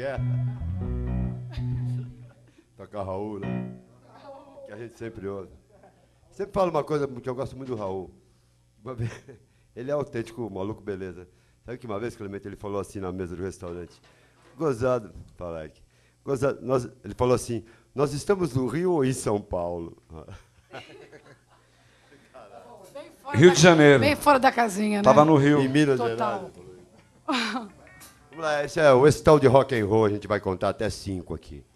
guerra. Toca Raul, né? Que a gente sempre ouve. Sempre falo uma coisa que eu gosto muito do Raul. Uma vez, ele é autêntico, maluco, beleza. Sabe que uma vez, Clemente, ele falou assim na mesa do restaurante? Gozado, fala aqui. Gozado, ele falou assim, nós estamos no Rio ou em São Paulo? Rio de Janeiro. Bem fora da casinha, né? Tava no Rio. Em Minas Total. Gerais. Vamos lá, esse tal de rock and roll, a gente vai contar até 5 aqui.